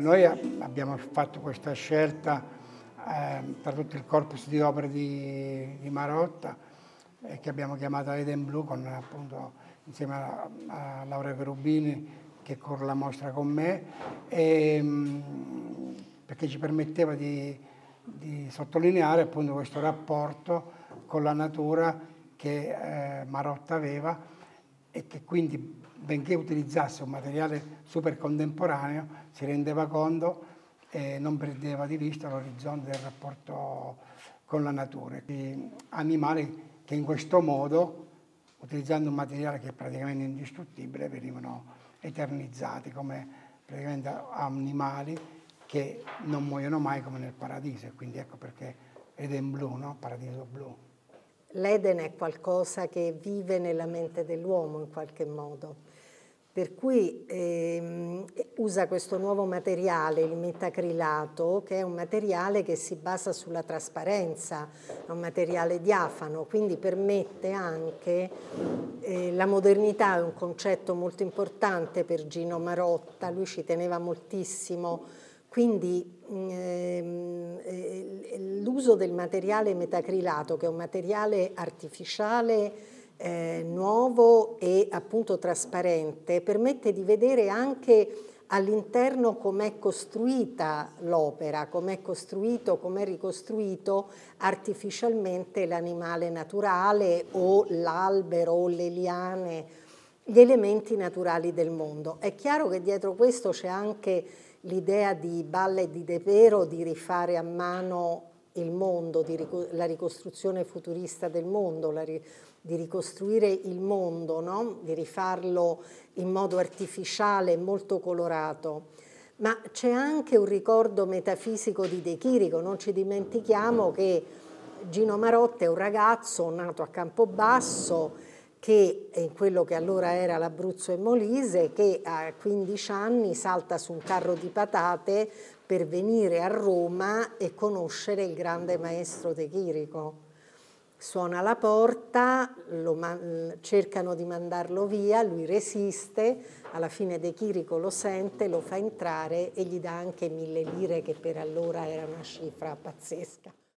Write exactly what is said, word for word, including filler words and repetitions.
Noi abbiamo fatto questa scelta eh, per tutto il corpus di opere di, di Marotta, eh, che abbiamo chiamato Eden Blue, con, appunto, insieme a, a Laura Cherubini, che corre la mostra con me, e, mh, perché ci permetteva di, di sottolineare appunto questo rapporto con la natura che eh, Marotta aveva, e che quindi, benché utilizzasse un materiale super contemporaneo, si rendeva conto e non perdeva di vista l'orizzonte del rapporto con la natura. Quindi animali che in questo modo, utilizzando un materiale che è praticamente indistruttibile, venivano eternizzati come praticamente animali che non muoiono mai, come nel paradiso, e quindi ecco perché Eden Blue, no? Paradiso blu. L'Eden è qualcosa che vive nella mente dell'uomo in qualche modo, per cui ehm, usa questo nuovo materiale, il metacrilato, che è un materiale che si basa sulla trasparenza, è un materiale diafano, quindi permette anche, eh, la modernità è un concetto molto importante per Gino Marotta, lui ci teneva moltissimo. Quindi ehm, l'uso del materiale metacrilato, che è un materiale artificiale eh, nuovo e appunto trasparente, permette di vedere anche all'interno com'è costruita l'opera, com'è costruito, com'è ricostruito artificialmente l'animale naturale o l'albero o le liane, gli elementi naturali del mondo. È chiaro che dietro questo c'è anche l'idea di Balla e di De Pero di rifare a mano il mondo, di rico- la ricostruzione futurista del mondo, la ri- di ricostruire il mondo, no? Di rifarlo in modo artificiale e molto colorato. Ma c'è anche un ricordo metafisico di De Chirico, non ci dimentichiamo che Gino Marotta è un ragazzo nato a Campobasso, che in quello che allora era l'Abruzzo e Molise, che a quindici anni salta su un carro di patate per venire a Roma e conoscere il grande maestro De Chirico. Suona la porta, lo cercano di mandarlo via, lui resiste, alla fine De Chirico lo sente, lo fa entrare e gli dà anche mille lire, che per allora era una cifra pazzesca.